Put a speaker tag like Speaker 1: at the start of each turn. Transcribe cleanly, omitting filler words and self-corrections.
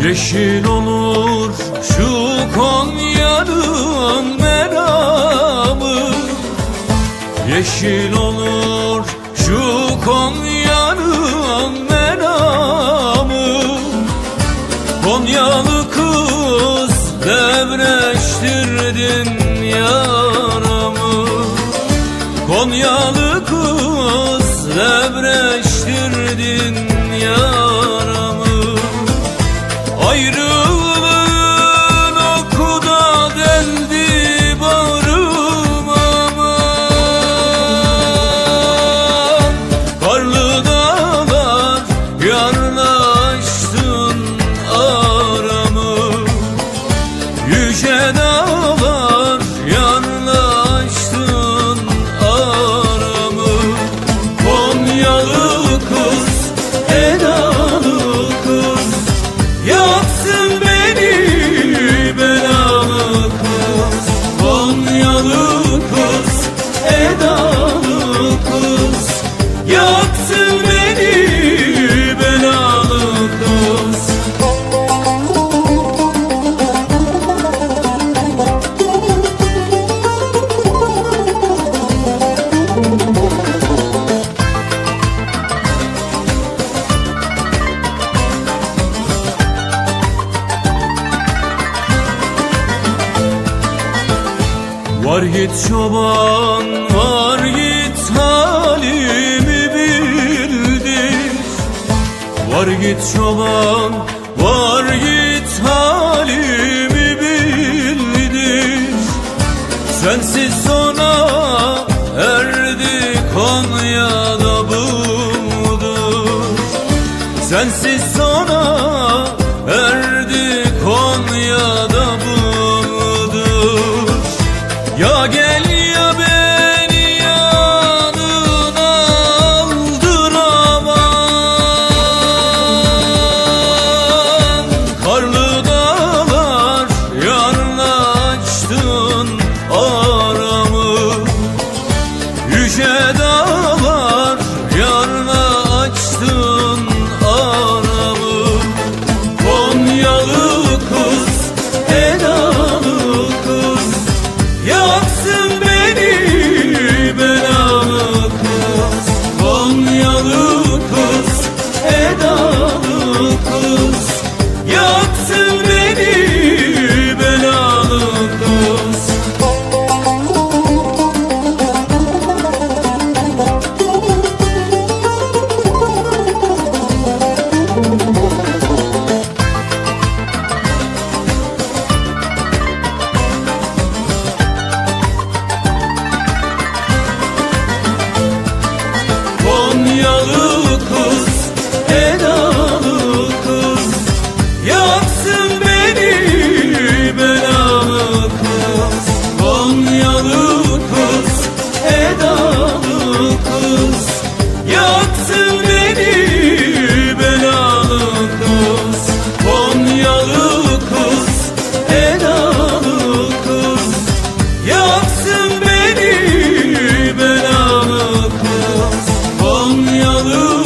Speaker 1: Yeşil olur şu Konya'nın meramı, yeşil olur şu Konya'nın meramı. Konyalı kız devreştirdin yaramı, Konyalı kız devreştirdin yaramı. Ayrılığın oku da deldi bağrıma, aman. Karlı dağlar yarlaştın aramı, yüce dağlar yarlaştın aramı. Konyalı kız, edalı kız, yaksın beni belalı kız. Konyalı kız, edalı kız, yaksın beni belalı kız. Var git çoban, var git halimi bildir. Var git çoban, var git halimi bildir. Sensiz sona erdi Konya'da budur. Sensiz sona erdi Konya'da budur. Ya gel ya beni yanına aldır aman. Karlı dağlar yarlaştın aramı, yüce dağlar yarlaştın aramı. Konyalı kız, edalı kız, yaksın beni belalı kız. Konyalı kız, edalı kız, yaksın beni belalı kız. Konyalı kız, edalı kız, yaksın beni belalı kız. Konyalı kız, edalı kız, yaksın beni belalı kız. Konyalı kız, edalı kız, yaksın beni belalı kız. Konyalı